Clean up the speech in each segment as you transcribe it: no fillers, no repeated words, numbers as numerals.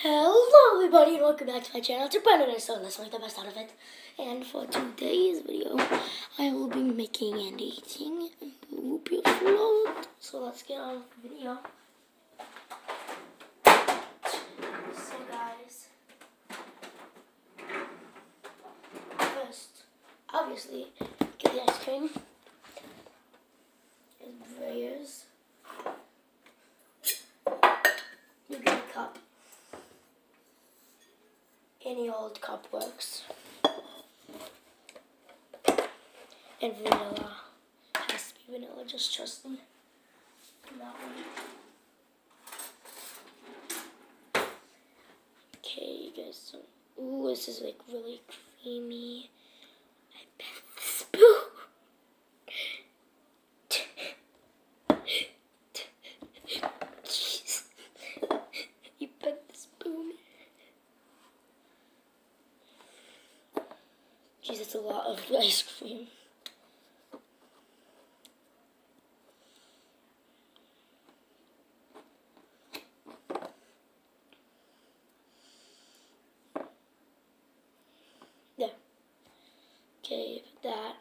Hello everybody and welcome back to my channel. It's Brendan, so let's make the best out of it. And for today's video, I will be making and eating root beer float. So let's get on with the video. So guys, first, obviously, get the ice cream. And Breyers. You get a cup. Any old cup works. And vanilla. Has to be vanilla, just trust me. That one. Okay, you guys. So, ooh, this is like really creamy. I bet the spoon. Jeez. You bet the spoon. Jeez, that's a lot of ice cream. There. Okay, that.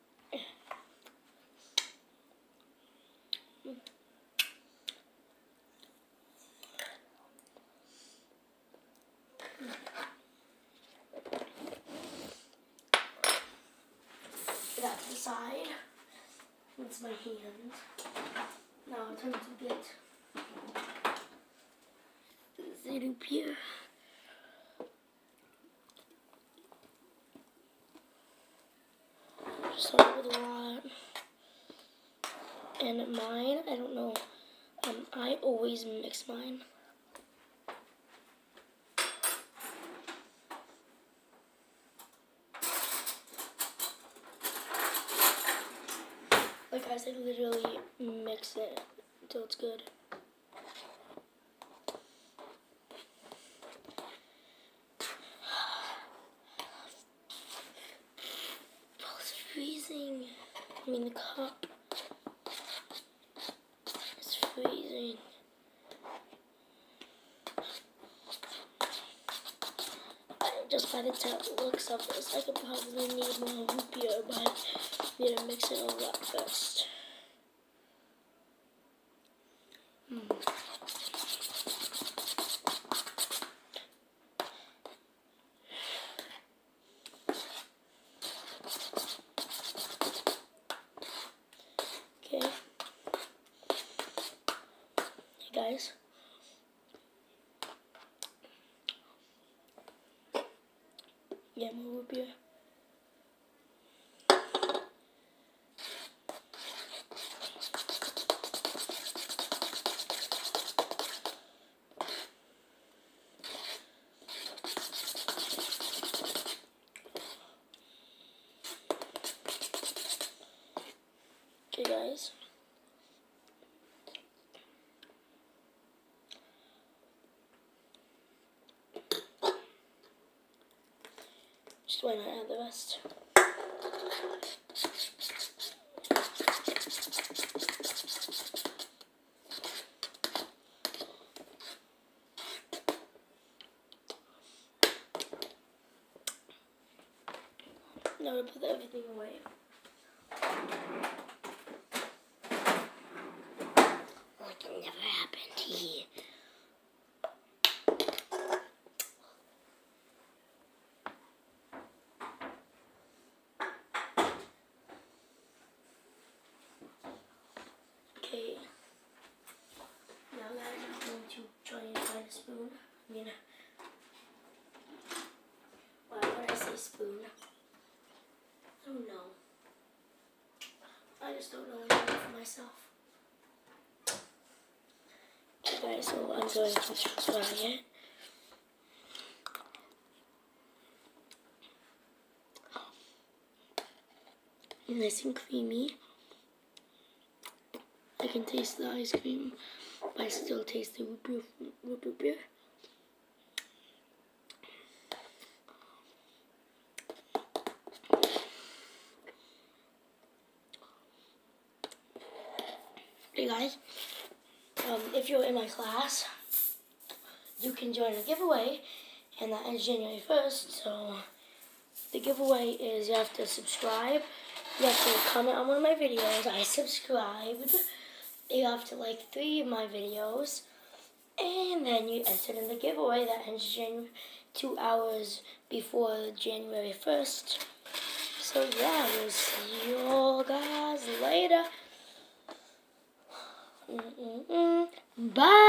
That to the side. That's my hand. Now it's time to get the root beer. Start with a lot. And mine, I don't know. I always mix mine. Like guys, I literally mix it until it's good. Oh, it's freezing. I mean the cup. It's freezing. Just by the looks of this, I could probably need more root beer, but I need to mix it all up first. Okay. Hey guys. Yeah, more root beer. Okay, guys. Just why not add the rest? Now to put everything away. Like it never happened here. Okay. Now guys, I'm going to try and find a spoon. I mean, why would I say spoon? I don't know. I just don't know enough for myself. Okay guys, so I'm going to try it. Nice and creamy. I can taste the ice cream, but I still taste the root beer. Hey guys, if you're in my class, you can join the giveaway, and that ends January 1st. So the giveaway is you have to subscribe, you have to comment on one of my videos. I subscribed. You have to like 3 of my videos, and then you enter in the giveaway that ends 2 hours before January 1st. So yeah, we'll see you all guys later. Bye.